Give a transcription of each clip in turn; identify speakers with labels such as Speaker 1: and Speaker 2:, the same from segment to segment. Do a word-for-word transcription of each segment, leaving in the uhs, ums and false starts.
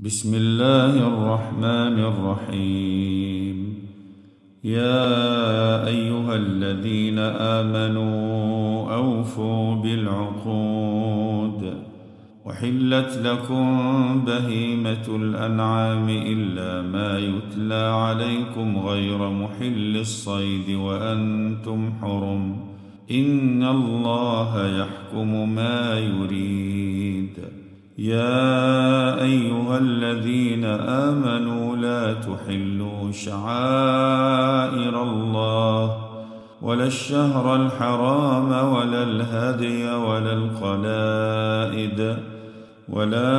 Speaker 1: بسم الله الرحمن الرحيم. يا أيها الذين آمنوا أوفوا بالعقود، وحلت لكم بهيمة الأنعام إلا ما يتلى عليكم غير محل الصيد وأنتم حرم، إن الله يحكم ما يريد. يا أيها الذين آمنوا لا تحلوا شعائر الله ولا الشهر الحرام ولا الهدي ولا القلائد ولا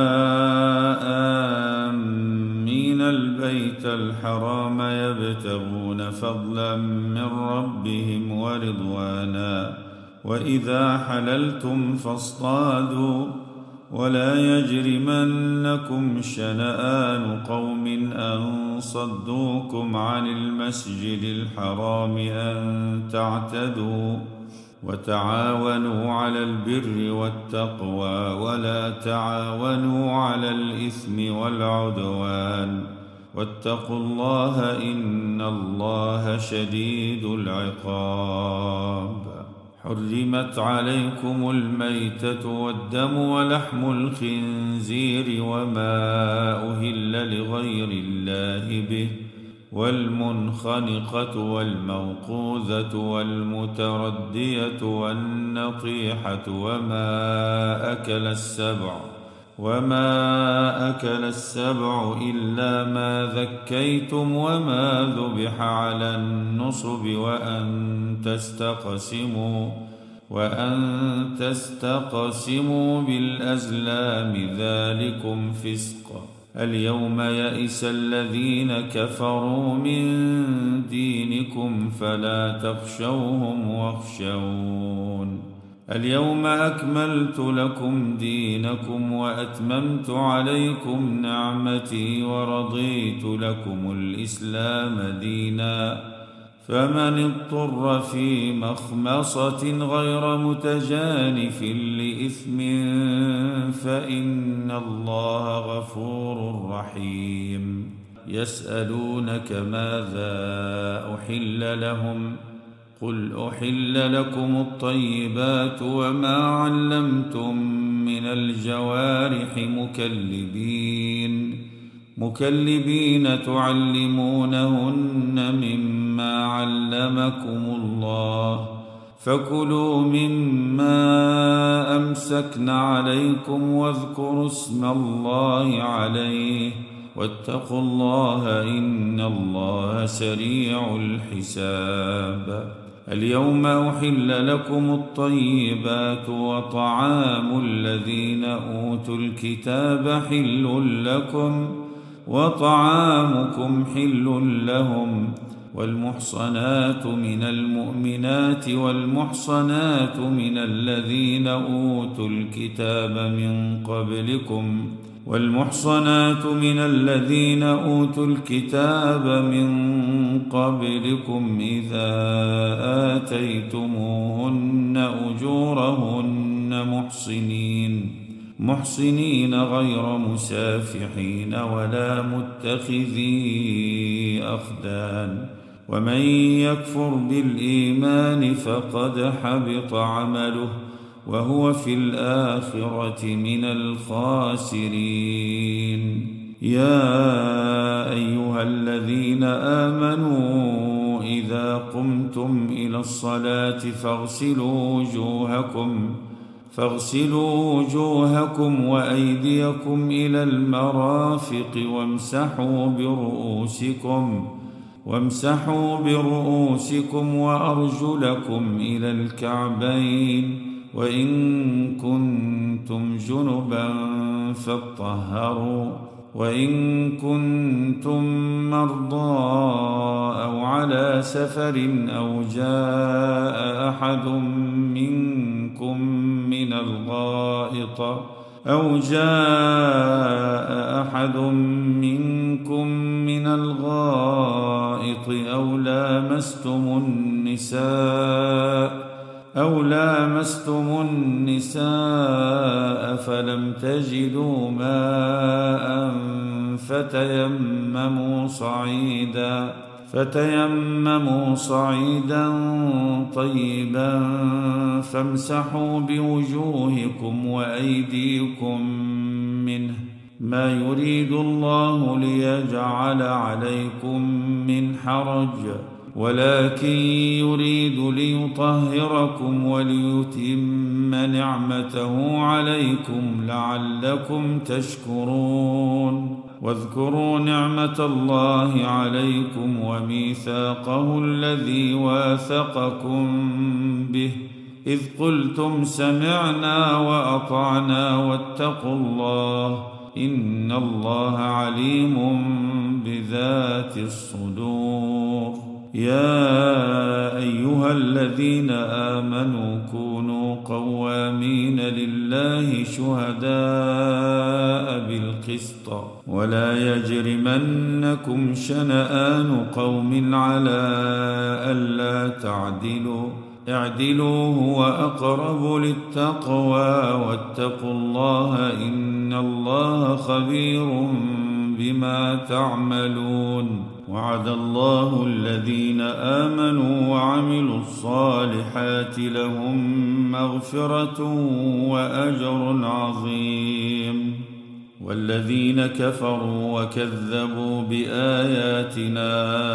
Speaker 1: آمين البيت الحرام يبتغون فضلا من ربهم ورضوانا، وإذا حللتم فاصطادوا، ولا يجرمنكم شنآن قوم أن صدوكم عن المسجد الحرام أن تعتدوا، وتعاونوا على البر والتقوى ولا تعاونوا على الإثم والعدوان، واتقوا الله إن الله شديد العقاب. حرمت عليكم الميتة والدم ولحم الخنزير وما أهل لغير الله به، والمنخنقة والموقوذة والمتردية والنطيحة وما أكل السبع وما أكل السبع إلا ما ذكيتم وما ذبح على النصب وأن تستقسموا وأن تستقسموا بالأزلام، ذلكم فسق. اليوم يئس الذين كفروا من دينكم فلا تخشوهم واخشون. اليوم أكملت لكم دينكم وأتممت عليكم نعمتي ورضيت لكم الإسلام دينا، فمن اضطر في مخمصة غير متجانف لإثم فإن الله غفور رحيم. يسألونك ماذا أحل لهم، قل أحل لكم الطيبات وما علمتم من الجوارح مكلبين مكلبين تعلمونهن مما علمكم الله، فكلوا مما أمسكن عليكم واذكروا اسم الله عليه، واتقوا الله إن الله سريع الحساب. اليوم أحل لكم الطيبات، وطعام الذين أوتوا الكتاب حل لكم وطعامكم حل لهم، والمحصنات من المؤمنات والمحصنات من الذين أوتوا الكتاب من قبلكم والمحصنات من الذين أوتوا الكتاب من قبلكم إذا آتيتموهن أجورهن محصنين محصنين غير مسافحين ولا متخذي أخدان، ومن يكفر بالإيمان فقد حبط عمله وهو في الآخرة من الخاسرين. يا أيها الذين آمنوا إذا قمتم إلى الصلاة فاغسلوا وجوهكم فاغسلوا وجوهكم وأيديكم إلى المرافق وامسحوا برؤوسكم وامسحوا برؤوسكم وأرجلكم إلى الكعبين، وإن كنتم جنبا فاطهروا، وإن كنتم مرضى أو على سفر أو جاء أحد منكم من الغائط أو جاء أحد منكم من الغائط أو لامستم النساء أو لامستم النساء فلم تجدوا ماء فتيمموا صعيدا فتيمموا صعيدا طيبا فامسحوا بوجوهكم وأيديكم منه ما يريد الله ليجعل عليكم من حرج ولكن يريد ليطهركم وليتم نعمته عليكم لعلكم تشكرون واذكروا نعمة الله عليكم وميثاقه الذي واثقكم به إذ قلتم سمعنا وأطعنا واتقوا الله إن الله عليم بذات الصدور يا أيها الذين آمنوا كونوا قوامين لله شهداء بالقسط ولا يجرمنكم شنآن قوم على ألا تعدلوا اعدلوا هو أقرب للتقوى واتقوا الله إن الله خبير بما تعملون وعد الله الذين آمنوا وعملوا الصالحات لهم مغفرة وأجر عظيم والذين كفروا وكذبوا بآياتنا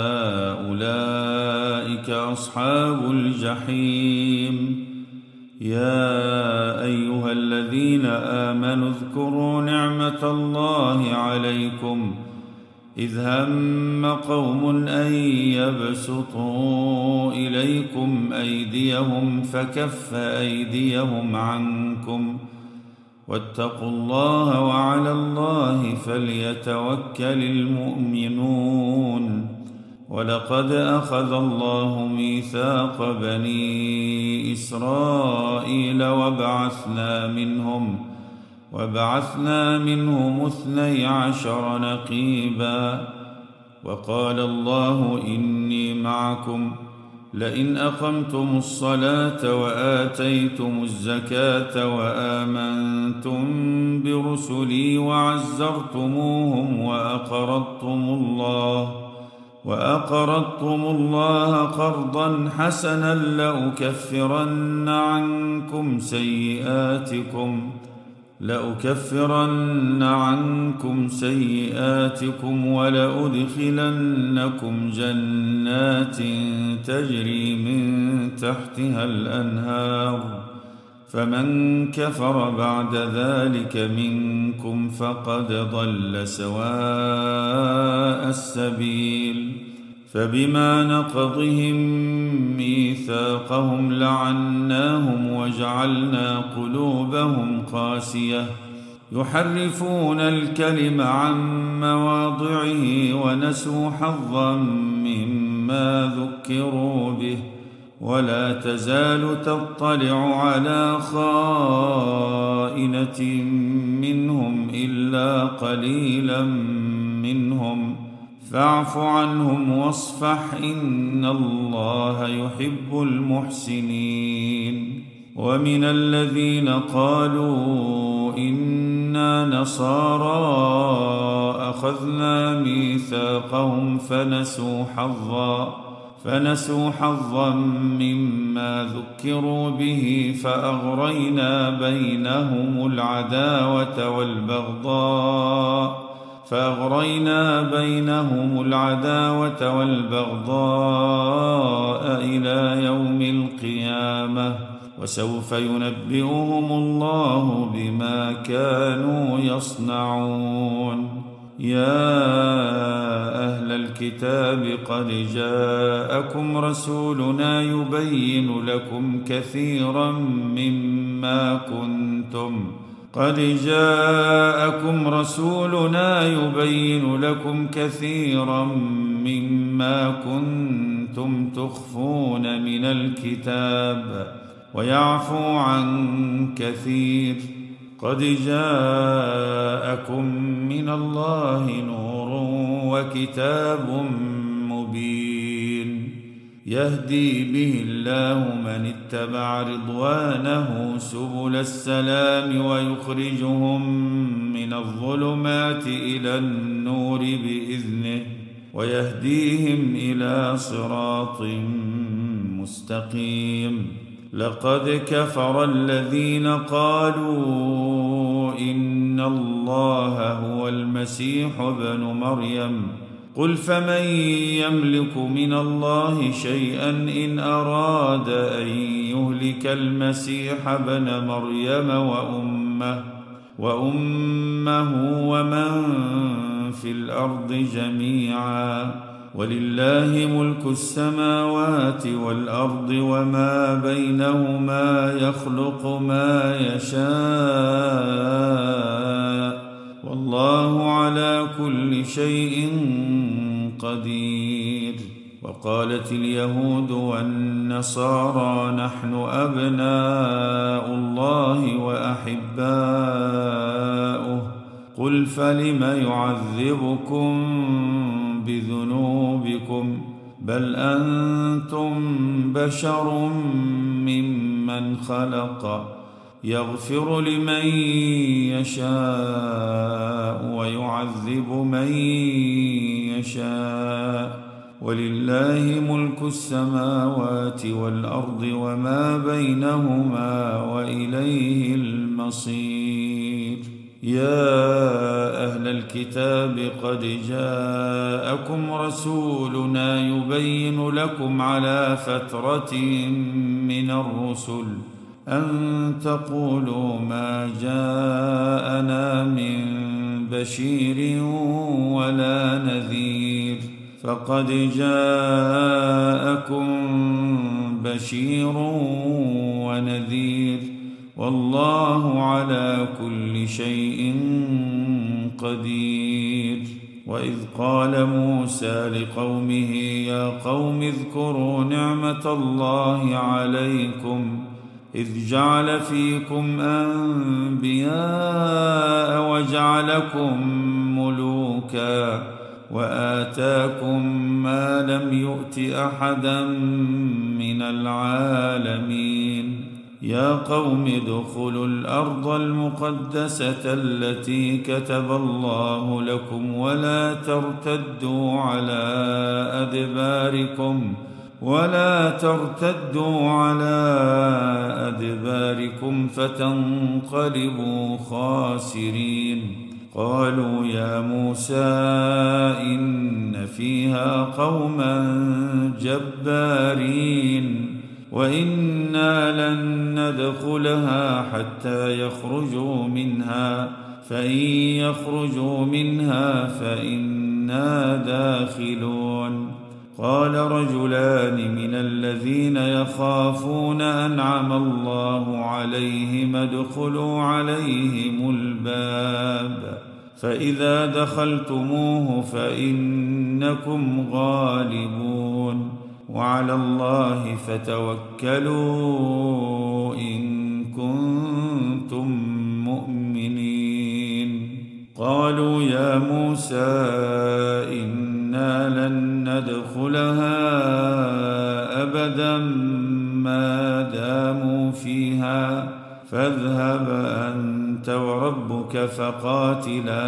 Speaker 1: أولئك أصحاب الجحيم يا أيها الذين آمنوا اذكروا نعمة الله عليكم إذ هم قوم أن يبسطوا إليكم أيديهم فكف أيديهم عنكم واتقوا الله وعلى الله فليتوكل المؤمنون ولقد أخذ الله ميثاق بني إسرائيل وبعثنا منهم وبعثنا منهم اثني عشر نقيبا وقال الله إني معكم لئن أقمتم الصلاة وآتيتم الزكاة وآمنتم برسلي وعزرتموهم وأقرضتم الله وأقرضتم الله قرضا حسنا لأكفرن عنكم سيئاتكم لأكفرن عنكم سيئاتكم ولأدخلنكم جنات تجري من تحتها الأنهار فمن كفر بعد ذلك منكم فقد ضل سواء السبيل فبما نقضهم ميثاقهم لعناهم وجعلنا قلوبهم قاسية يحرفون الكلم عن مواضعه ونسوا حظا مما ذكروا به ولا تزال تطلع على خائنة منهم إلا قليلا منهم فاعف عنهم واصفح إن الله يحب المحسنين ومن الذين قالوا إنا نصارى أخذنا ميثاقهم فنسوا حظا فنسوا حظا مما ذكروا به فأغرينا بينهم العداوة والبغضاء فأغرينا بينهم العداوة والبغضاء إلى يوم القيامة وسوف ينبئهم الله بما كانوا يصنعون يا أهل الكتاب قد جاءكم رسولنا يبين لكم كثيرا مما كنتم قد جاءكم رسولنا يبين لكم كثيرا مما كنتم تخفون من الكتاب ويعفو عن كثير قد جاءكم من الله نور وكتاب مبين يهدي به الله من اتبع رضوانه سبل السلام ويخرجهم من الظلمات إلى النور بإذنه ويهديهم إلى صراط مستقيم. لقد كفر الذين قالوا إن الله هو المسيح ابن مريم قل فمن يملك من الله شيئا إن أراد أن يهلك المسيح ابن مريم وأمه وأمه ومن في الأرض جميعا ولله ملك السماوات والأرض وما بينهما يخلق ما يشاء والله على كل شيء قدير. وقالت اليهود والنصارى نحن أبناء الله وأحباؤه قل فلم يعذبكم بذنوبكم بل أنتم بشر ممن خلق يغفر لمن يشاء ويعذب من يشاء ولله ملك السماوات والأرض وما بينهما وإليه المصير. يا أهل الكتاب قد جاءكم رسولنا يبين لكم على فترة من الرسل أن تقولوا ما جاءنا من بشير ولا نذير فقد جاءكم بشير ونذير والله على كل شيء قدير. وإذ قال موسى لقومه يا قوم اذكروا نعمة الله عليكم إذ جعل فيكم أنبياء وجعلكم ملوكا وآتاكم ما لم يؤت أحدا من العالمين. يا قوم ادخلوا الأرض المقدسة التي كتب الله لكم ولا ترتدوا على أدباركم ولا ترتدوا على أدباركم فتنقلبوا خاسرين. قالوا يا موسى إن فيها قوما جبارين وإنا لن ندخلها حتى يخرجوا منها فإن يخرجوا منها فإنا داخلون. قال رجلان من الذين يخافون أنعم الله عليهم ادخلوا عليهم الباب فإذا دخلتموه فإنكم غالبون وعلى الله فتوكلوا إن كنتم مؤمنين. قالوا يا موسى إنا لن ندخلها أبدا ما داموا فيها فاذهب أنت وربك فقاتلا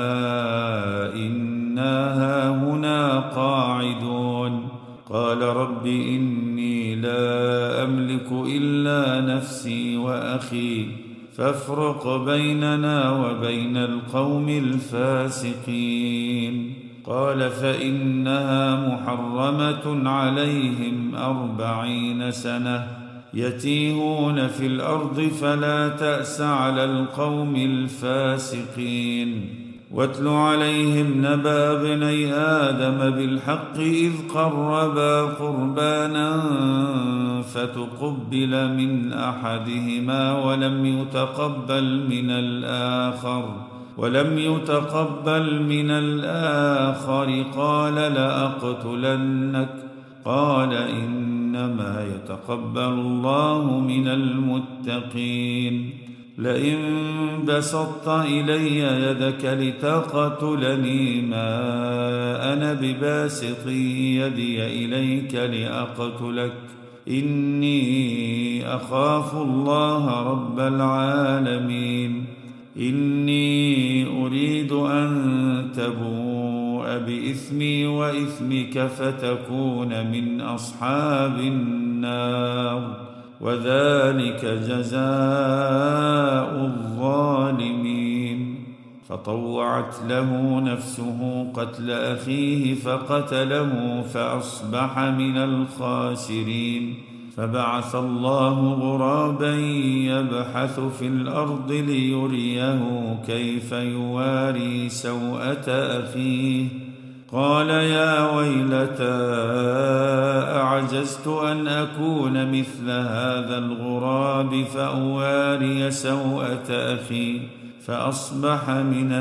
Speaker 1: إنا هاهنا قاعدون. قال رب إني لا أملك إلا نفسي وأخي فافرق بيننا وبين القوم الفاسقين. قال فإنها محرمة عليهم أربعين سنة يتيهون في الأرض فلا تأس على القوم الفاسقين. واتل عليهم نبأ ابني آدم بالحق إذ قربا قربانا فتقبل من أحدهما ولم يتقبل من الآخر ولم يتقبل من الآخر قال لأقتلنك قال إنما يتقبل الله من المتقين. لئن بسطت إلي يدك لتقتلني ما أنا بباسط يدي إليك لأقتلك إني أخاف الله رب العالمين إني أريد أن تبوء بإثمي وإثمك فتكون من أصحاب النار وذلك جزاء الظالمين. فطوعت له نفسه قتل أخيه فقتله فأصبح من الخاسرين. فبعث الله غرابا يبحث في الأرض ليريه كيف يواري سوءة أخيه قال يا ويلتى أعجزت أن أكون مثل هذا الغراب فأواري سوءة أخي فأصبح من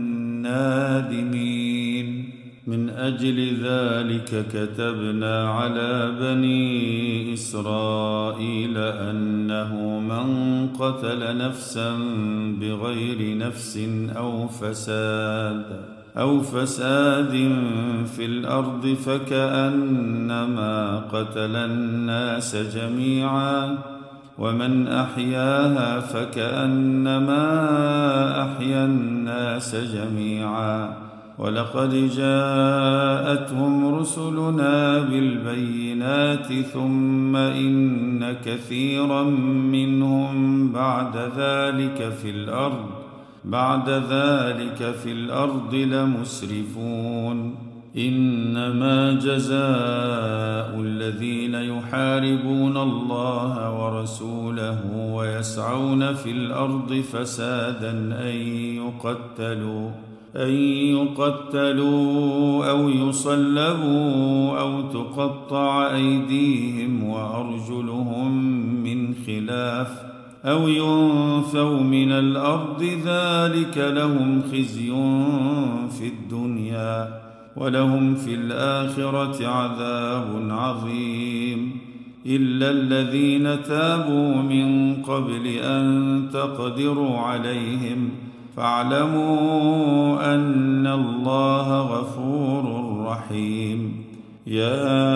Speaker 1: النادمين. من أجل ذلك كتبنا على بني إسرائيل أنه من قتل نفسا بغير نفس أو فساد أو فساد في الأرض فكأنما قتل الناس جميعا ومن أحياها فكأنما أحيا الناس جميعا ولقد جاءتهم رسلنا بالبينات ثم إن كثيرا منهم بعد ذلك في الأرض بعد ذلك في الأرض لمسرفون. إنما جزاء الذين يحاربون الله ورسوله ويسعون في الأرض فسادا أن يقتلوا أن يقتلوا أو يصلبوا أو تقطع أيديهم وأرجلهم من خلاف أو ينفوا من الأرض ذلك لهم خزي في الدنيا ولهم في الآخرة عذاب عظيم. إلا الذين تابوا من قبل أن تقدروا عليهم فاعلموا أن الله غفور رحيم. يا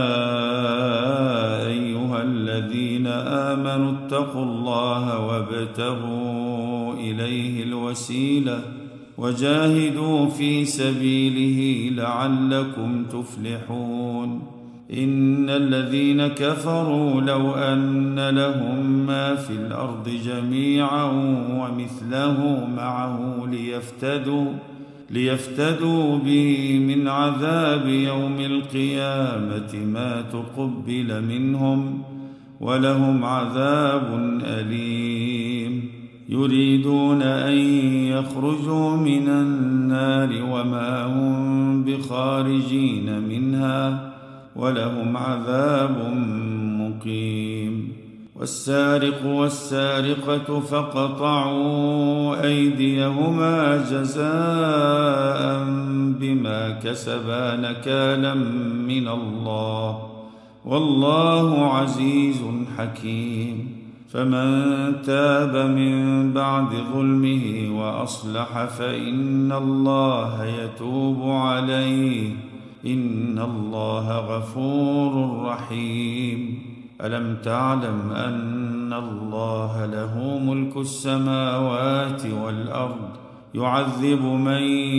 Speaker 1: أيها الذين آمنوا اتقوا الله وابتغوا إليه الوسيلة وجاهدوا في سبيله لعلكم تفلحون. إن الذين كفروا لو أن لهم ما في الأرض جميعا ومثله معه ليفتدوا ليفتدوا به من عذاب يوم القيامة ما تقبل منهم ولهم عذاب أليم. يريدون أن يخرجوا من النار وما هم بخارجين منها ولهم عذاب مقيم. والسارق والسارقة فاقطعوا أيديهما جزاء بما كسبا نكالا من الله والله عزيز حكيم. فمن تاب من بعد ظلمه وأصلح فإن الله يتوب عليه إن الله غفور رحيم. ألم تعلم أن الله له ملك السماوات والأرض يعذب من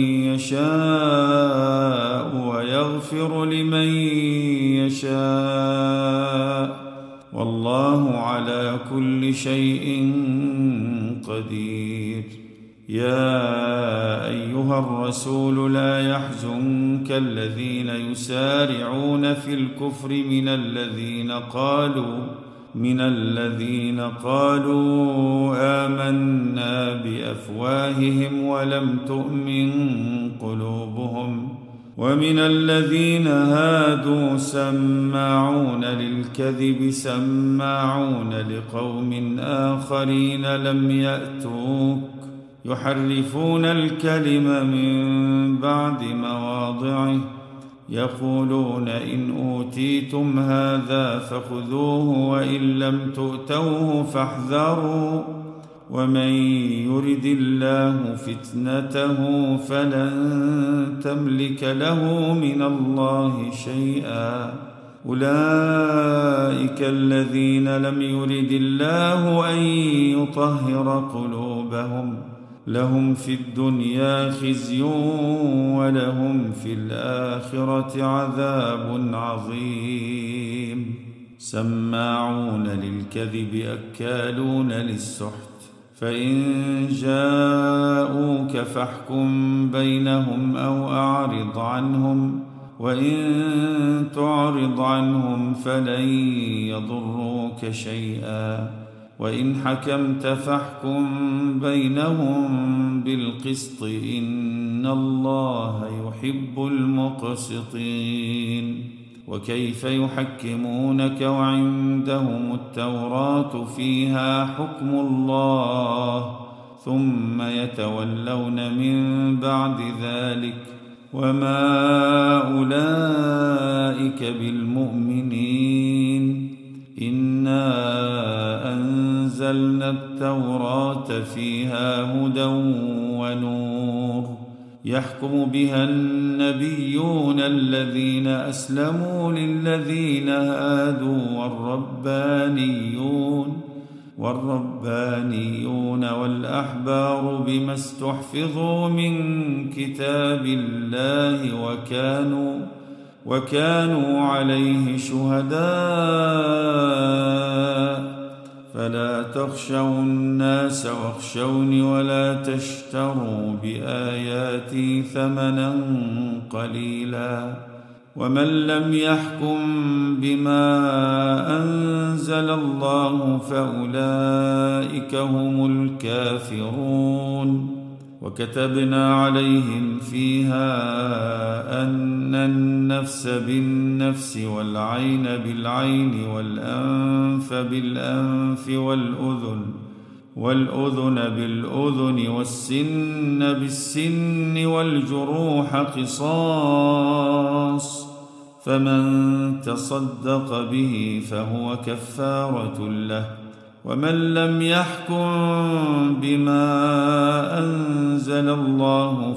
Speaker 1: يشاء ويغفر لمن يشاء والله على كل شيء قدير. يا أيها الرسول لا يحزنك الذين يسارعون في الكفر من الذين قالوا من الذين قالوا آمنا بأفواههم ولم تؤمن قلوبهم ومن الذين هادوا سماعون للكذب سماعون لقوم آخرين لم يأتوك يحرفون الكلم من بعد مواضعه يقولون إن أوتيتم هذا فخذوه وإن لم تؤتوه فاحذروا ومن يرد الله فتنته فلن تملك له من الله شيئا. أولئك الذين لم يرد الله أن يطهر قلوبهم، لهم في الدنيا خزي ولهم في الآخرة عذاب عظيم. سماعون للكذب أكالون للسحت، فإن جاءوك فاحكم بينهم أو أعرض عنهم، وإن تعرض عنهم فلن يضروك شيئا، وإن حكمت فاحكم بينهم بالقسط إن الله يحب المقسطين. وكيف يحكمونك وعندهم التوراة فيها حكم الله ثم يتولون من بعد ذلك وما أولئك بالمؤمنين. إنا أنزلنا التوراة فيها هدى ونور يحكم بها النبيون الذين أسلموا للذين هادوا والربانيون والربانيون والأحبار بما استحفظوا من كتاب الله وكانوا وكانوا عليه شهداء. فلا تخشوا الناس واخشوني ولا تشتروا بآياتي ثمنا قليلا. ومن لم يحكم بما أنزل الله فأولئك هم الكافرون. وكتبنا عليهم فيها أن النفس بالنفس والعين بالعين والأنف بالأنف والأذن والأذن بالأذن والسن بالسن والجروح قصاص، فمن تصدق به فهو كفارة له. ومن لم يحكم بما أنزل الله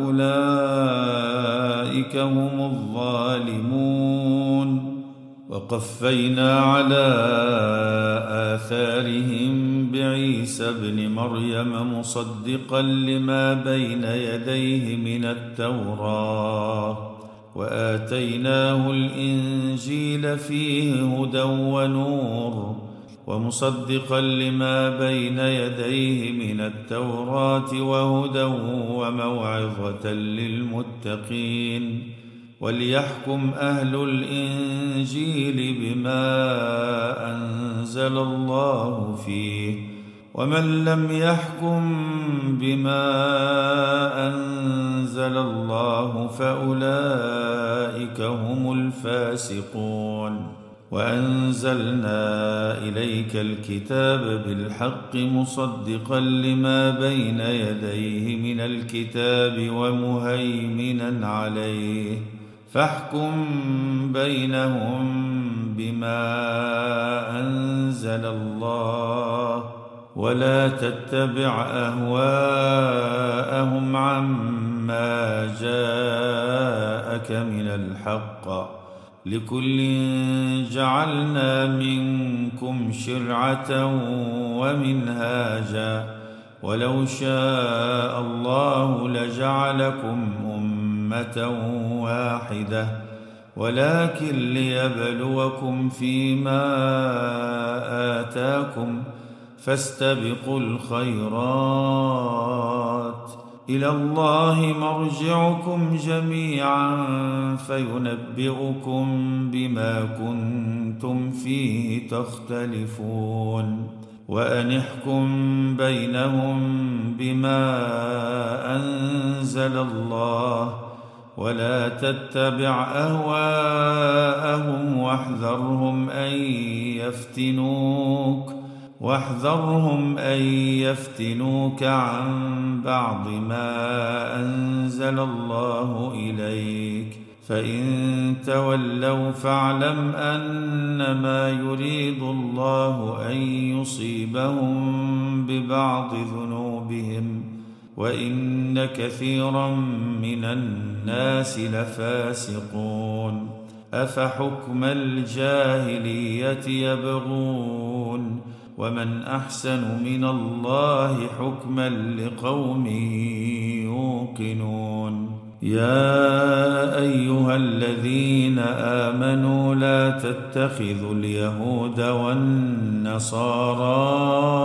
Speaker 1: فأولئك هم الظالمون. وقفينا على آثارهم بعيسى ابن مريم مصدقا لما بين يديه من التوراة، وآتيناه الإنجيل فيه هدى ونور ومصدقا لما بين يديه من التوراة وهدى وموعظة للمتقين. وليحكم أهل الإنجيل بما أنزل الله فيه، ومن لم يحكم بما أنزل الله فأولئك هم الفاسقون. وأنزلنا إليك الكتاب بالحق مصدقا لما بين يديه من الكتاب ومهيمنا عليه، فاحكم بينهم بما أنزل الله ولا تتبع أهواءهم عما جاءك من الحق. لكل جعلنا منكم شرعة ومنهاجا، ولو شاء الله لجعلكم أمة واحدة ولكن ليبلوكم فيما آتاكم فاستبقوا الخيرات إلى الله مرجعكم جميعا فينبئكم بما كنتم فيه تختلفون. وأن احكم بينهم بما أنزل الله ولا تتبع أهواءهم واحذرهم أن يفتنوك واحذرهم أن يفتنوك عن بعض ما أنزل الله إليك، فإن تولوا فاعلم أنما يريد الله أن يصيبهم ببعض ذنوبهم، وإن كثيرا من الناس لفاسقون. أفحكم الجاهلية يبغون ومن أحسن من الله حكما لقوم يوقنون. يا أيها الذين آمنوا لا تتخذوا اليهود والنصارى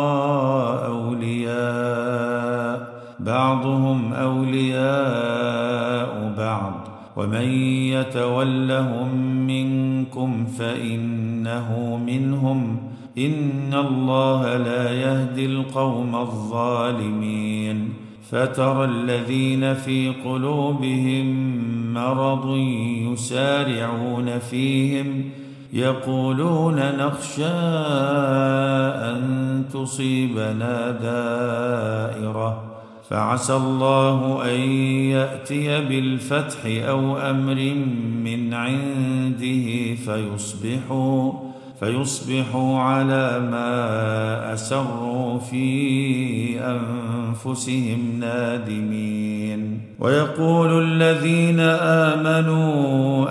Speaker 1: أولياء بعضهم أولياء بعض ومن يتولهم منكم فإنه منهم إن الله لا يهدي القوم الظالمين. فترى الذين في قلوبهم مرض يسارعون فيهم يقولون نخشى أن تصيبنا دائرة فعسى الله أن يأتي بالفتح أو أمر من عنده فيصبحوا فيصبحوا على ما أسروا في أنفسهم نادمين. ويقول الذين آمنوا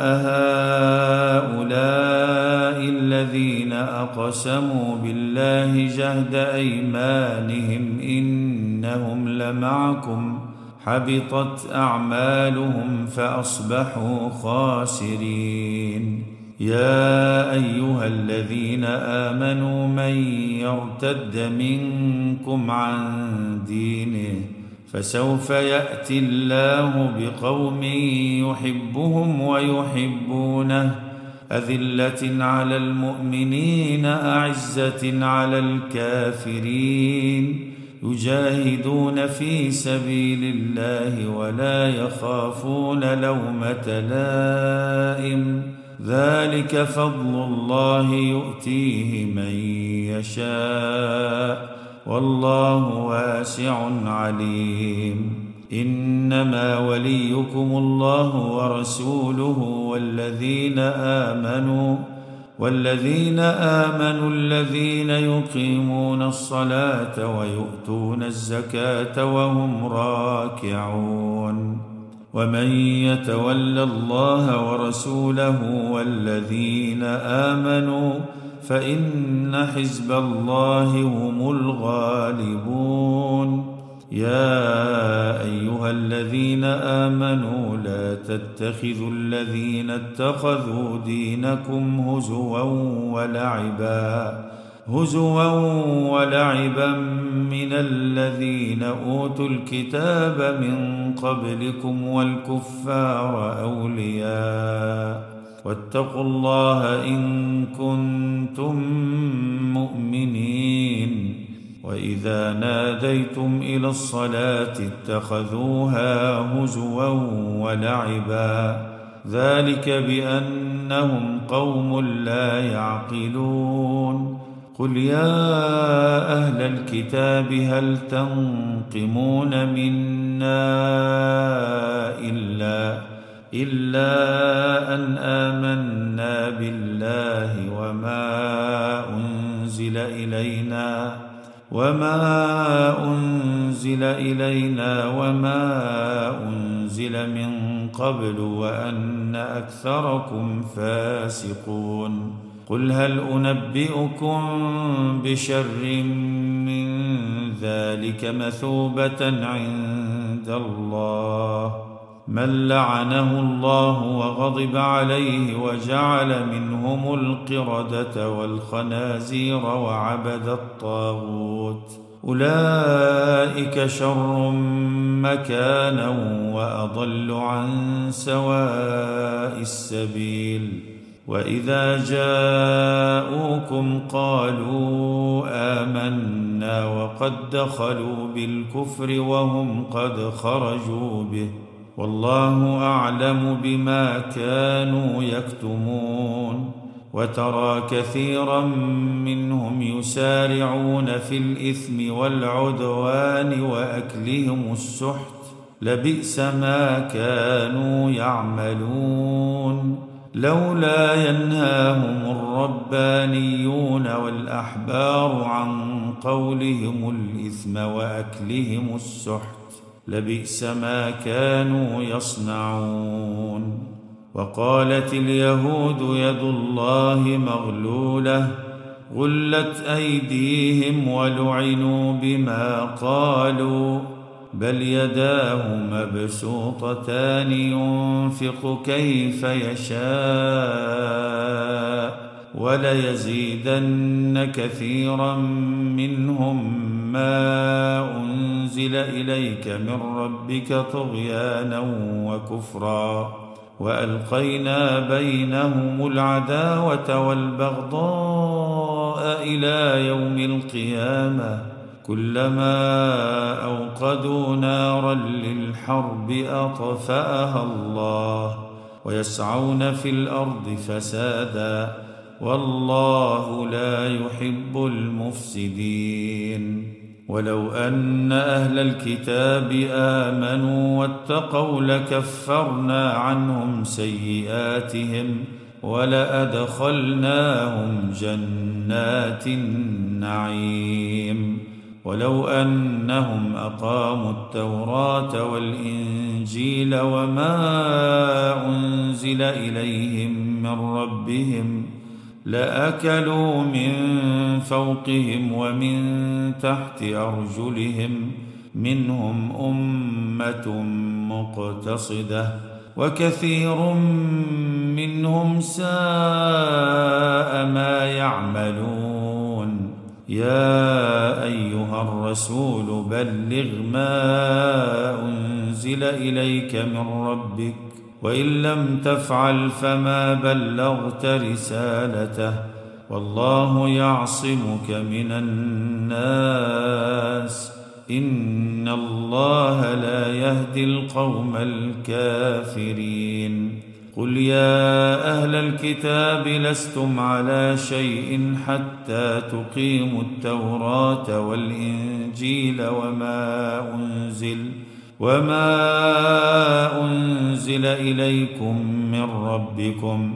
Speaker 1: أهؤلاء الذين أقسموا بالله جهد أيمانهم إنهم لمعكم حبطت أعمالهم فأصبحوا خاسرين. يا أيها الذين آمنوا من يرتد منكم عن دينه فسوف يأتي الله بقوم يحبهم ويحبونه أذلة على المؤمنين أعزة على الكافرين يجاهدون في سبيل الله ولا يخافون لومة لائم ذلك فضل الله يؤتيه من يشاء والله واسع عليم. إنما وليكم الله ورسوله والذين آمنوا والذين آمنوا الذين يقيمون الصلاة ويؤتون الزكاة وهم راكعون. ومن يتول الله ورسوله والذين آمنوا فإن حزب الله هم الغالبون. يا أيها الذين آمنوا لا تتخذوا الذين اتخذوا دينكم هزوا ولعبا هزوا ولعبا من الذين أوتوا الكتاب من قبلكم والكفار أولياء واتقوا الله إن كنتم مؤمنين. وإذا ناديتم إلى الصلاة اتخذوها هزوا ولعبا ذلك بأنهم قوم لا يعقلون. قل يا أهل الكتاب هل تنقمون منا إلا إلا أن آمنا بالله وما أنزل إلينا وما أنزل إلينا وما أنزل من قبل وأن أكثركم فاسقون. قل هل أنبئكم بشر من ذلك مثوبة عند الله من لعنه الله وغضب عليه وجعل منهم القردة والخنازير وعبد الطاغوت أولئك شر مكانا وأضل عن سواء السبيل. وإذا جاءوكم قالوا آمنا وقد دخلوا بالكفر وهم قد خرجوا به والله أعلم بما كانوا يكتمون. وترى كثيرا منهم يسارعون في الإثم والعدوان وأكلهم السحت لبئس ما كانوا يعملون لولا ينهاهم الربانيون والأحبار عن قولهم الإثم وأكلهم السحت لبئس ما كانوا يصنعون. وقالت اليهود يد الله مغلولة غلت أيديهم ولعنوا بما قالوا بل يداه مبسوطتان ينفق كيف يشاء وليزيدن كثيرا منهم ما أنزل إليك من ربك طغيانا وكفرا وألقينا بينهم العداوة والبغضاء إلى يوم القيامة كلما أوقدوا نارا للحرب أطفأها الله ويسعون في الأرض فسادا والله لا يحب المفسدين. ولو أن أهل الكتاب آمنوا واتقوا لكفرنا عنهم سيئاتهم ولأدخلناهم جنات النعيم ولو أنهم أقاموا التوراة والإنجيل وما أنزل إليهم من ربهم لأكلوا من فوقهم ومن تحت أرجلهم منهم أمة مقتصدة وكثير منهم ساء ما يعملون. يا أيها الرسول بلغ ما أنزل إليك من ربك وإن لم تفعل فما بلغت رسالته والله يعصمك من الناس إن الله لا يهدي القوم الكافرين. قل يا أهل الكتاب لستم على شيء حتى تقيموا التوراة والإنجيل وما أنزل وما أنزل إليكم من ربكم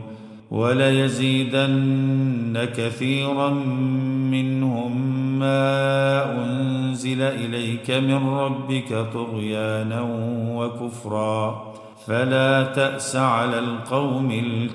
Speaker 1: وليزيدن كثيرا منهم ما أنزل إليك من ربك طغيانا وكفرا فلا تأس على القوم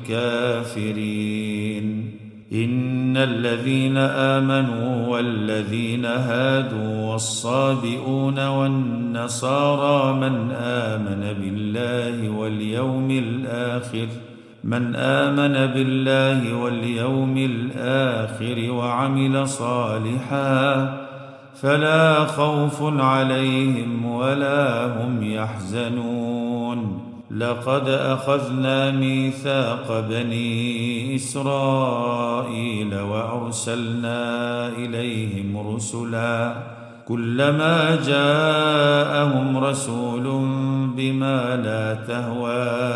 Speaker 1: الكافرين. إن الذين آمنوا والذين هادوا والصابئون والنصارى من آمن بالله واليوم الآخر من آمن بالله واليوم الآخر وعمل صالحا فلا خوف عليهم ولا هم يحزنون. لقد أخذنا ميثاق بني إسرائيل وأرسلنا إليهم رسلا كلما جاءهم رسول بما لا تهوى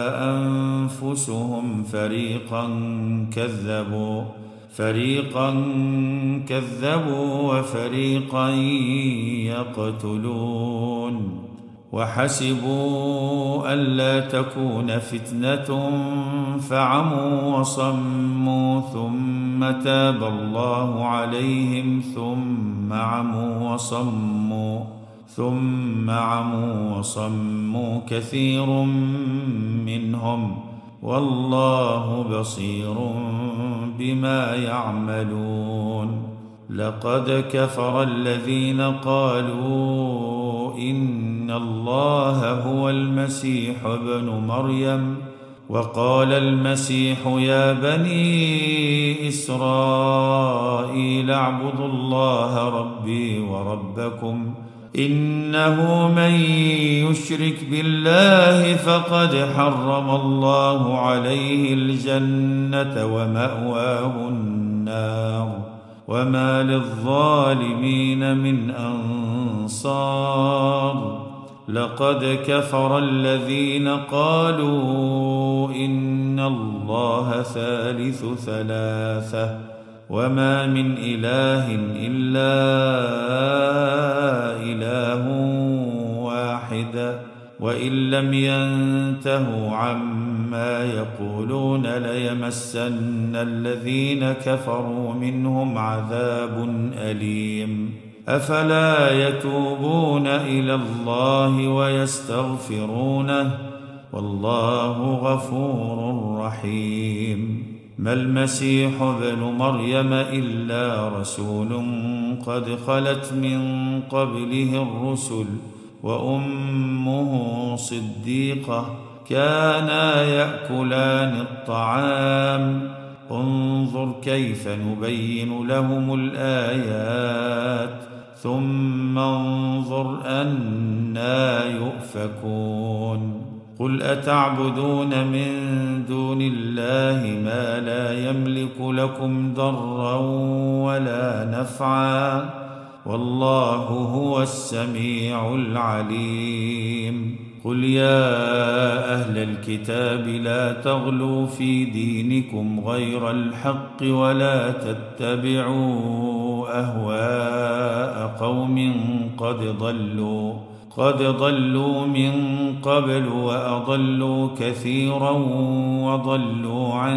Speaker 1: أنفسهم فريقا كذبوا فريقا كذبوا وفريقا يقتلون وحسبوا ألا تكون فتنة فعموا وصموا ثم تاب الله عليهم ثم عموا وصموا ثم عموا وصموا كثير منهم والله بصير بما يعملون. لقد كفر الذين قالوا إن الله هو المسيح ابن مريم وقال المسيح يا بني إسرائيل اعبدوا الله ربي وربكم إنه من يشرك بالله فقد حرم الله عليه الجنة ومأواه النار وما للظالمين من أنصار. لقد كفر الذين قالوا إن الله ثالث ثلاثة وما من إله إلا إله واحد وإن لم ينتهوا عما يقولون ليمسن الذين كفروا منهم عذاب أليم أفلا يتوبون إلى الله ويستغفرونه والله غفور رحيم ما المسيح ابن مريم إلا رسول قد خلت من قبله الرسل وأمه صديقة كانا يأكلان الطعام انظر كيف نبين لهم الآيات ثم انظر أنى يؤفكون قل أتعبدون من دون الله ما لا يملك لكم ضرا ولا نفعا والله هو السميع العليم قل يا أهل الكتاب لا تغلوا في دينكم غير الحق ولا تتبعوا أهواء قوم قد ضلوا قد ضلوا من قبل وأضلوا كثيرا وضلوا عن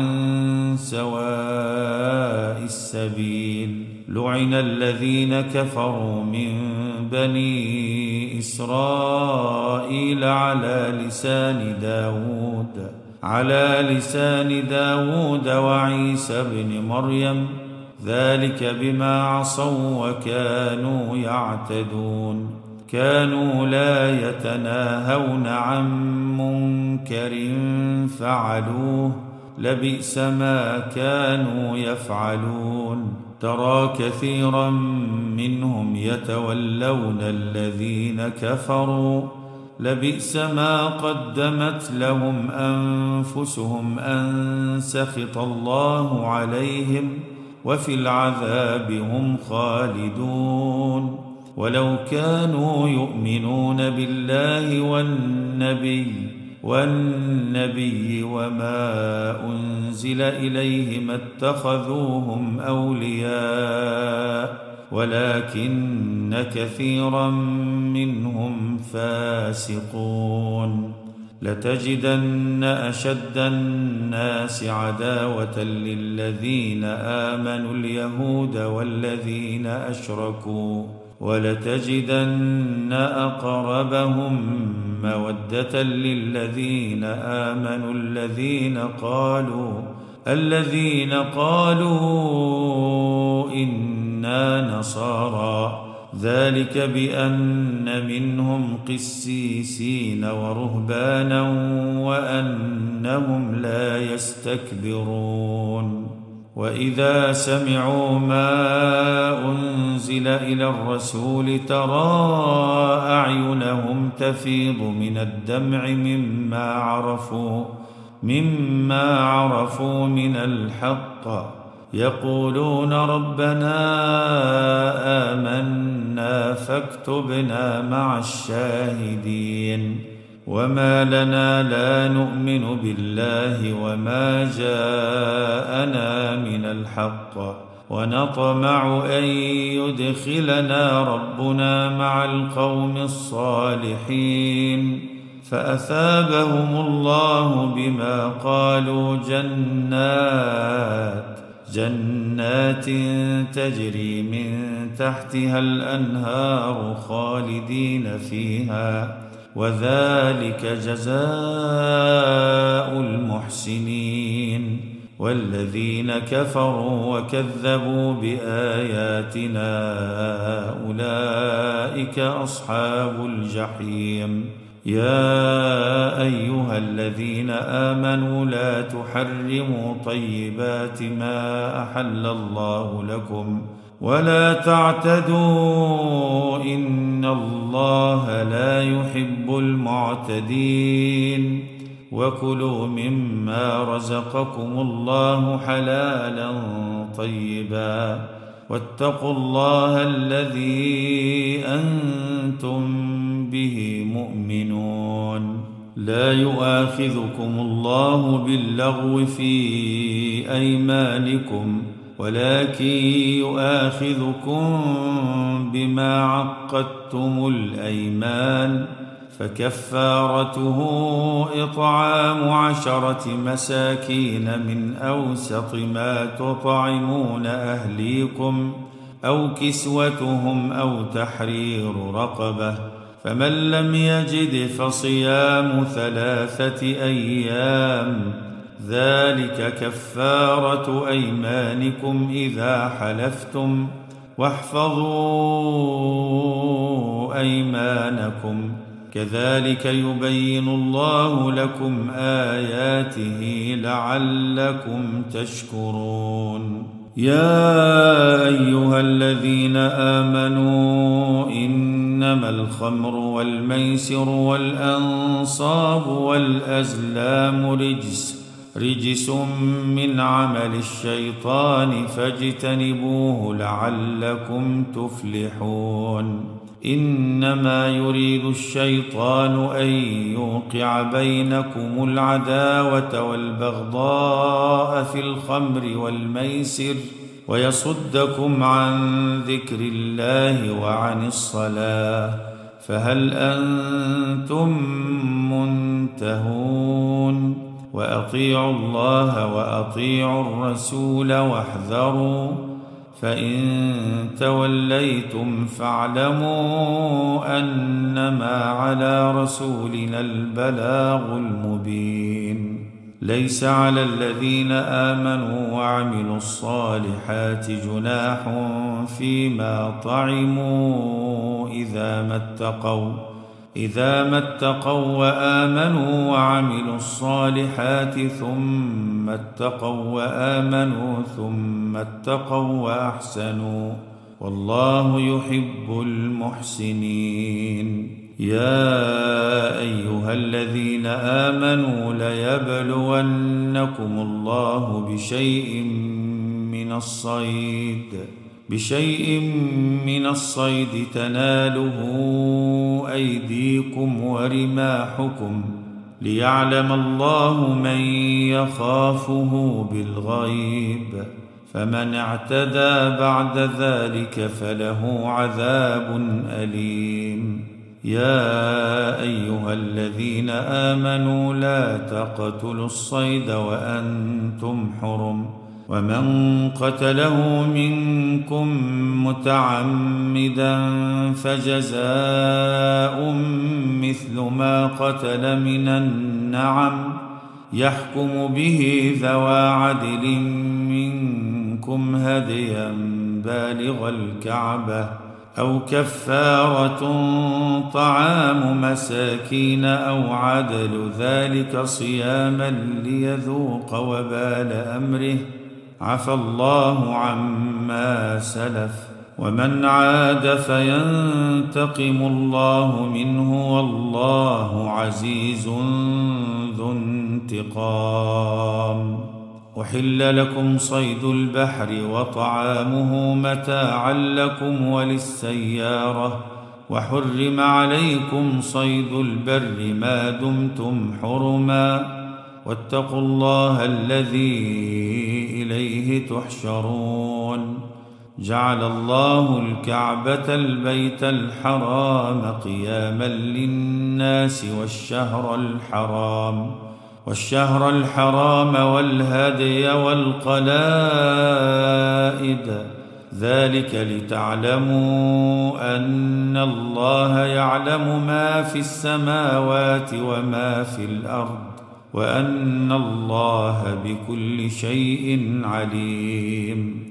Speaker 1: سواء السبيل لعن الذين كفروا من بني إسرائيل على لسان داود على لسان داود وعيسى بن مريم ذلك بما عصوا وكانوا يعتدون كانوا لا يتناهون عن منكر فعلوه لبئس ما كانوا يفعلون ترى كثيرا منهم يتولون الذين كفروا لبئس ما قدمت لهم أنفسهم أن سخط الله عليهم وفي العذاب هم خالدون ولو كانوا يؤمنون بالله والنبي والنبي وما أنزل إليه ما اتخذوهم أولياء ولكن كثيرا منهم فاسقون لتجدن أشد الناس عداوة للذين آمنوا اليهود والذين أشركوا ولتجدن أقربهم مودة للذين آمنوا الذين قالوا الذين قالوا إنا نصارى ذلك بأن منهم قسيسين ورهبانا وأنهم لا يستكبرون وإذا سمعوا ما أنزل إلى الرسول ترى أعينهم تفيض من الدمع مما عرفوا مما عرفوا من الحق يقولون ربنا آمنا فاكتبنا مع الشاهدين وما لنا لا نؤمن بالله وما جاءنا من الحق ونطمع أن يدخلنا ربنا مع القوم الصالحين فأثابهم الله بما قالوا جنات جنات تجري من تحتها الأنهار خالدين فيها وذلك جزاء المحسنين والذين كفروا وكذبوا بآياتنا أولئك أصحاب الجحيم يا أيها الذين آمنوا لا تحرموا طيبات ما أحل الله لكم ولا تعتدوا إن الله لا يحب المعتدين وكلوا مما رزقكم الله حلالا طيبا واتقوا الله الذي أنتم به مؤمنون لا يؤاخذكم الله باللغو في أيمانكم ولكن يؤاخذكم بما عقدتم الأيمان، فكفارته إطعام عشرة مساكين من أوسط ما تطعمون أهليكم أو كسوتهم أو تحرير رقبة، فمن لم يجد فصيام ثلاثة أيام، ذلك كفارة أيمانكم إذا حلفتم، واحفظوا أيمانكم، كذلك يبين الله لكم آياته لعلكم تشكرون. يا أيها الذين آمنوا إنما الخمر والميسر والأنصاب والأزلام رجس رجس من عمل الشيطان فاجتنبوه لعلكم تفلحون. إنما يريد الشيطان أن يوقع بينكم العداوة والبغضاء في الخمر والميسر ويصدكم عن ذكر الله وعن الصلاة، فهل أنتم منتهون؟ وأطيعوا الله وأطيعوا الرسول واحذروا، فإن توليتم فاعلموا أنما على رسولنا البلاغ المبين. ليس على الذين آمنوا وعملوا الصالحات جناح فيما طعموا إذا ما اتقوا إذا ما اتقوا وآمنوا وعملوا الصالحات ثم اتقوا وآمنوا ثم اتقوا وأحسنوا، والله يحب المحسنين. يا أيها الذين آمنوا ليبلونكم الله بشيء من الصيد بشيء من الصيد تناله أيديكم ورماحكم، ليعلم الله من يخافه بالغيب، فمن اعتدى بعد ذلك فله عذاب أليم. يا أيها الذين آمنوا لا تقتلوا الصيد وأنتم حرم، ومن قتله منكم متعمدا فجزاء مثل ما قتل من النعم، يحكم به ذوى عدل منكم هديا بالغ الكعبة أو كفارة طعام مساكين أو عدل ذلك صياما ليذوق وبال أمره، عفى الله عما سلف، ومن عاد فينتقم الله منه والله عزيز ذو انتقام. أحل لكم صيد البحر وطعامه متاعا لكم وللسيارة، وحرم عليكم صيد البر ما دمتم حرما، واتقوا الله الذي إليه تحشرون. جعل الله الكعبة البيت الحرام قياما للناس والشهر الحرام والشهر الحرام والهدي والقلائد، ذلك لتعلموا أن الله يعلم ما في السماوات وما في الأرض، وأن الله بكل شيء عليم.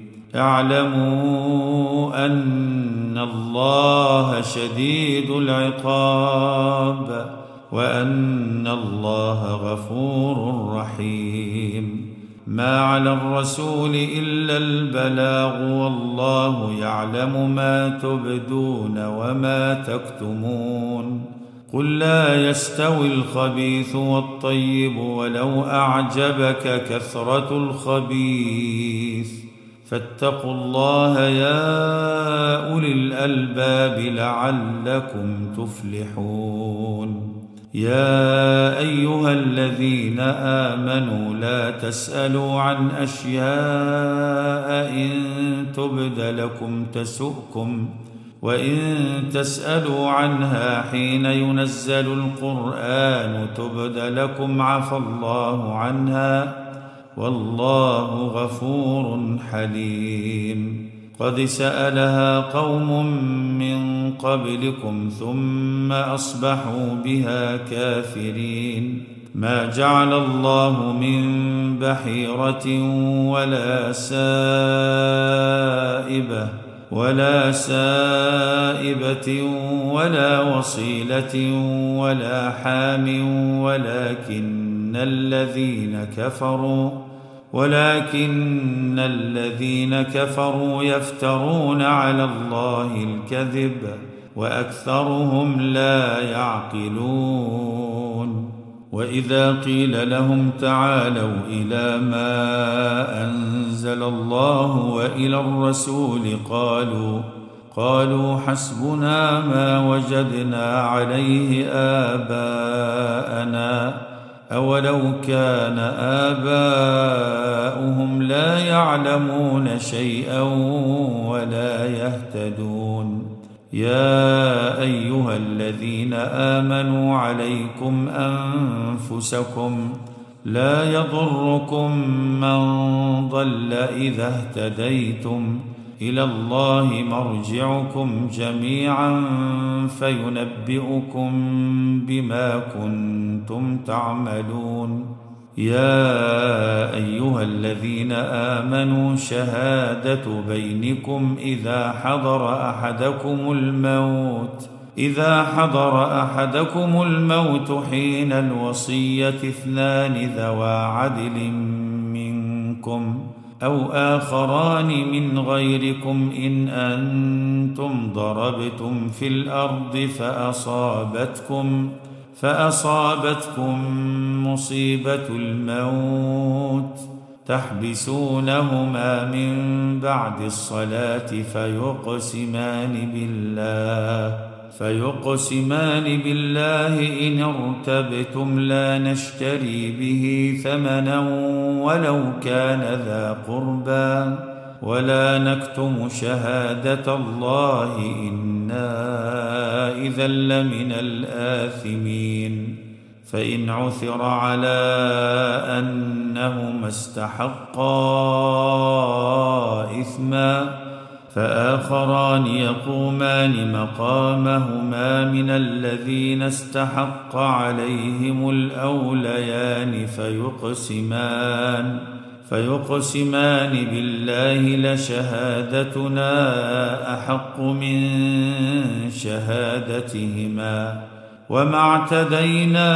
Speaker 1: اعلموا أن الله شديد العقاب، وأن الله غفور رحيم. ما على الرسول إلا البلاغ، والله يعلم ما تبدون وما تكتمون. قل لا يستوي الخبيث والطيب ولو أعجبك كثرة الخبيث، فاتقوا الله يا أولي الألباب لعلكم تفلحون. يا أيها الذين آمنوا لا تسألوا عن أشياء إن تبد لكم تسؤكم وإن تسألوا عنها حين ينزل القرآن تبد لكم عفى الله عنها والله غفور حليم. قد سألها قوم من قبلكم ثم أصبحوا بها كافرين. ما جعل الله من بحيرة ولا سائبة ولا سائبة ولا وصيلة ولا حام ولكن الذين كفروا ولكن الذين كفروا يفترون على الله الكذب وأكثرهم لا يعقلون. وإذا قيل لهم تعالوا إلى ما أنزل الله وإلى الرسول قالوا قالوا حسبنا ما وجدنا عليه آباءنا أولو كان آباؤهم لا يعلمون شيئا ولا يهتدون. يا أيها الذين آمنوا عليكم أنفسكم لا يضركم من ضل إذا اهتديتم إلى الله مرجعكم جميعا فينبئكم بما كنتم تعملون. يا أيها الذين آمنوا شهادة بينكم إذا حضر أحدكم الموت إذا حضر أحدكم الموت حين الوصية اثنان ذوى عدل منكم أو آخران من غيركم إن أنتم ضربتم في الأرض فأصابتكم فأصابتكم مصيبة الموت تحبسونهما من بعد الصلاة فيقسمان بالله فيقسمان بالله إن ارتبتم لا نشتري به ثمنا ولو كان ذا قربى ولا نكتم شهادة الله إنا إذا لمن الآثمين. فإن عثر على أنهما استحقا إثما فآخران يقومان مقامهما من الذين استحق عليهم الأوليان فيقسمان فيقسمان بالله لشهادتنا أحق من شهادتهما وما اعتدينا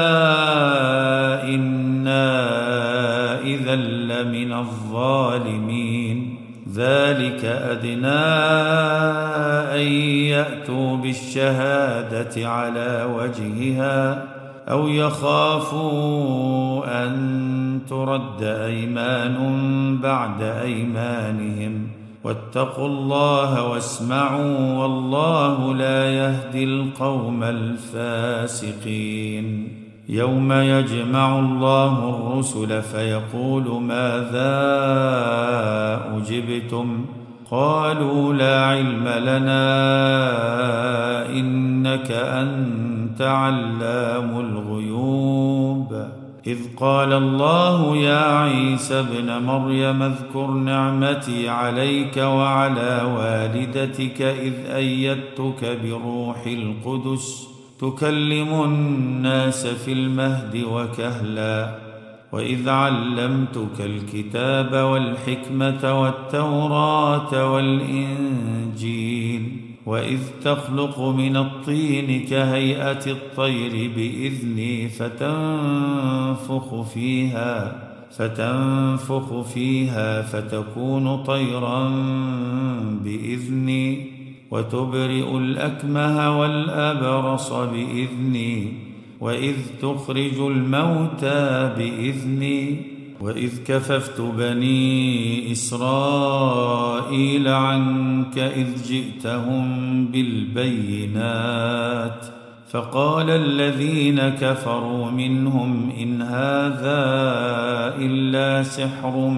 Speaker 1: إنا إذا لمن الظالمين. ذلك أدنى أن يأتوا بالشهادة على وجهها أو يخافوا أن ترد أيمان بعد أيمانهم واتقوا الله واسمعوا والله لا يهدي القوم الفاسقين. يوم يجمع الله الرسل فيقول ماذا أجبتم قالوا لا علم لنا إنك أنت علام الغيوب. إذ قال الله يا عيسى ابن مريم اذكر نعمتي عليك وعلى والدتك إذ أيدتك بروح القدس تكلم الناس في المهد وكهلا وإذ علمتك الكتاب والحكمة والتوراة والإنجيل وإذ تخلق من الطين كهيئة الطير بإذني فتنفخ فيها فتنفخ فيها فتكون طيرا بإذني وتبرئ الأكمه والأبرص بإذني وإذ تخرج الموتى بإذني وإذ كففت بني إسرائيل عنك إذ جئتهم بالبينات فقال الذين كفروا منهم إن هذا إلا سحر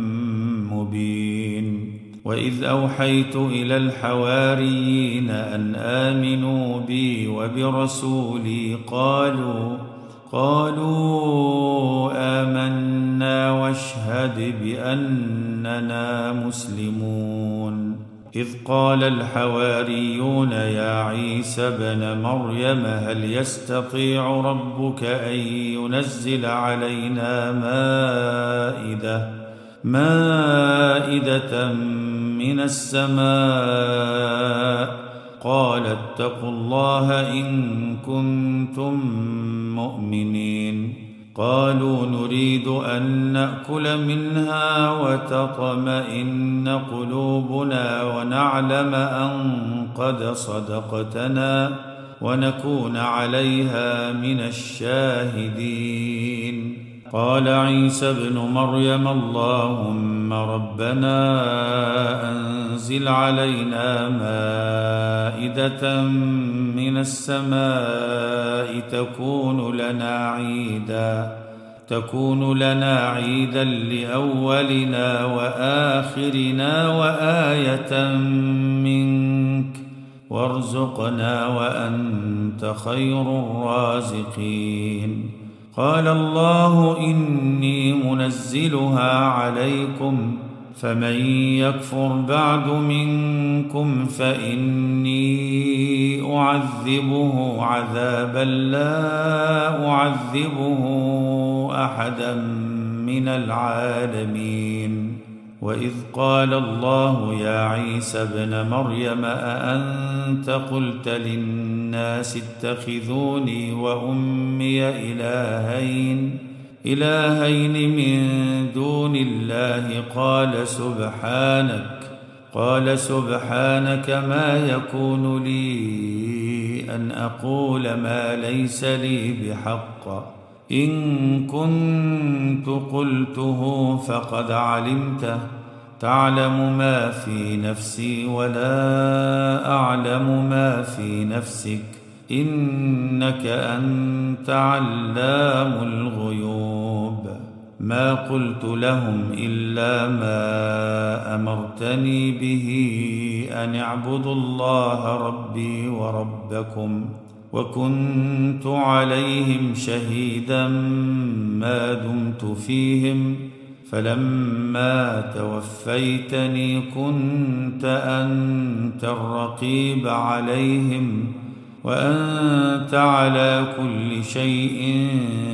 Speaker 1: مبين. وإذ أوحيت إلى الحواريين أن آمنوا بي وبرسولي قالوا قالوا آمنا واشهد بأننا مسلمون. إذ قال الحواريون يا عيسى ابن مريم هل يستطيع ربك أن ينزل علينا مائدة مائدة من السماء؟ قال اتقوا الله إن كنتم مؤمنين. قالوا نريد أن نأكل منها وتطمئن قلوبنا ونعلم أن قد صدقتنا ونكون عليها من الشاهدين. قال عيسى ابن مريم اللهم ربنا أنزل علينا مائدة من السماء تكون لنا عيدا تكون لنا عيدا لأولنا وآخرنا وآية منك وارزقنا وأنت خير الرازقين. قال الله إني منزلها عليكم فمن يكفر بعد منكم فإني أعذبه عذابا لا أعذبه أحدا من العالمين. وإذ قال الله يا عيسى ابن مريم أأنت قلت للناس اتخذوني وأمي إلهين إلهين من دون الله؟ قال سبحانك قال سبحانك ما يكون لي أن أقول ما ليس لي بحق إن كنت قلته فقد علمته تعلم ما في نفسي ولا أعلم ما في نفسك إنك أنت علام الغيوب. ما قلت لهم إلا ما أمرتني به أن اعبدوا الله ربي وربكم وكنت عليهم شهيدا ما دمت فيهم فلما توفيتني كنت أنت الرقيب عليهم وأنت على كل شيء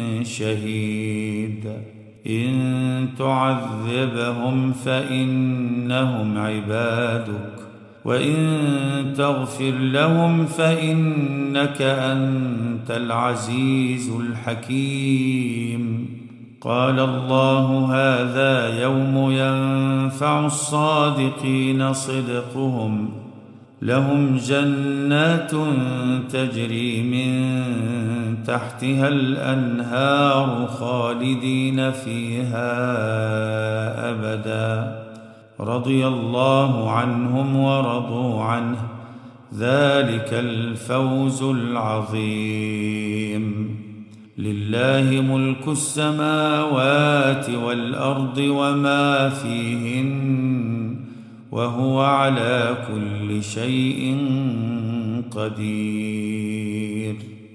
Speaker 1: شهيد. إن تعذبهم فإنهم عبادك وإن تغفر لهم فإنك أنت العزيز الحكيم. قال الله هذا يوم ينفع الصادقين صدقهم لهم جنات تجري من تحتها الأنهار خالدين فيها أبدا رضي الله عنهم ورضوا عنه ذلك الفوز العظيم. لله ملك السماوات والأرض وما فيهن وهو على كل شيء قدير.